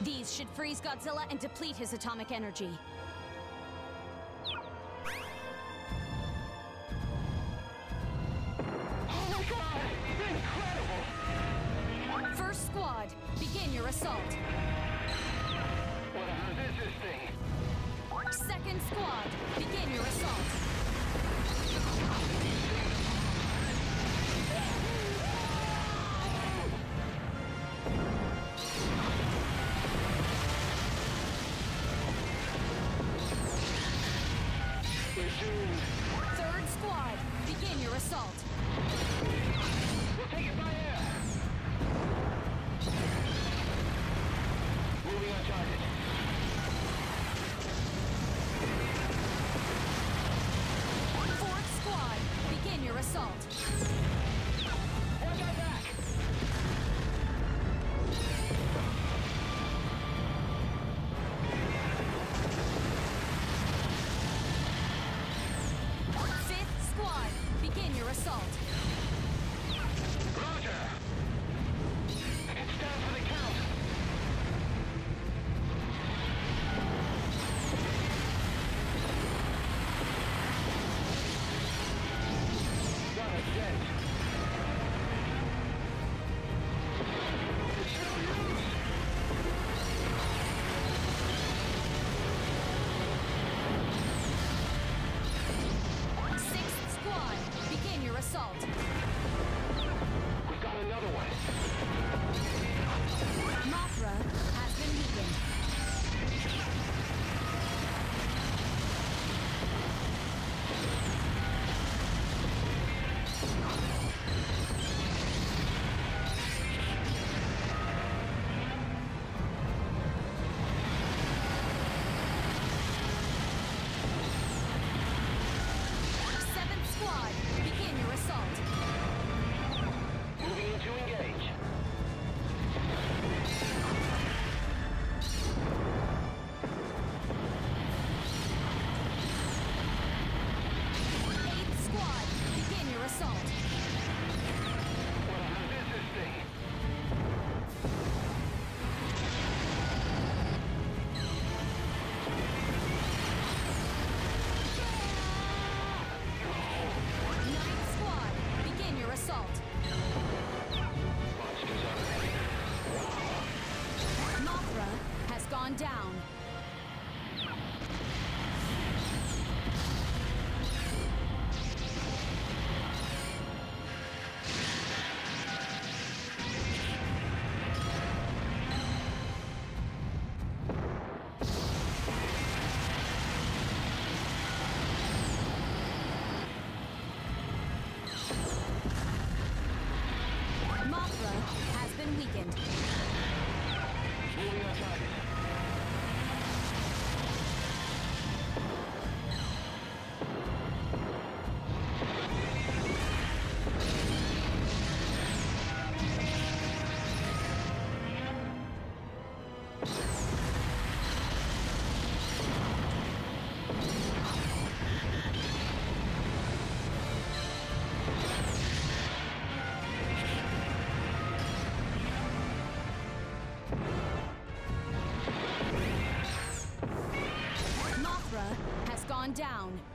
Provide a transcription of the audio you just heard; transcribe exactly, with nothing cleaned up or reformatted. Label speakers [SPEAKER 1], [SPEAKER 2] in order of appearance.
[SPEAKER 1] These should freeze Godzilla and deplete his atomic energy.
[SPEAKER 2] Oh my god! Incredible!
[SPEAKER 1] First squad, begin your assault.
[SPEAKER 2] What the hell is this thing?
[SPEAKER 1] Second squad, begin your assault.
[SPEAKER 2] We're doomed.
[SPEAKER 1] Third squad, begin your assault.
[SPEAKER 2] We'll take it by air. Moving on target.
[SPEAKER 1] Fourth squad, begin your assault.
[SPEAKER 2] Watch our back.
[SPEAKER 1] Fifth squad, begin your assault.
[SPEAKER 2] Roger. It's down for the count. Not a dent. It's no use.
[SPEAKER 1] Sixth squad, begin your assault.
[SPEAKER 2] We've got another one.
[SPEAKER 1] Mothra has been weakened. Seventh squad, begin your assault.
[SPEAKER 2] Moving in to engage.
[SPEAKER 1] Eighth squad, begin your assault.
[SPEAKER 2] What the hell is this thing?
[SPEAKER 1] Ninth squad, begin your assault.
[SPEAKER 2] Monsters on the way.
[SPEAKER 1] Mothra has gone down. Mothra has been weakened.
[SPEAKER 2] Moving on target.
[SPEAKER 1] Mothra has gone down.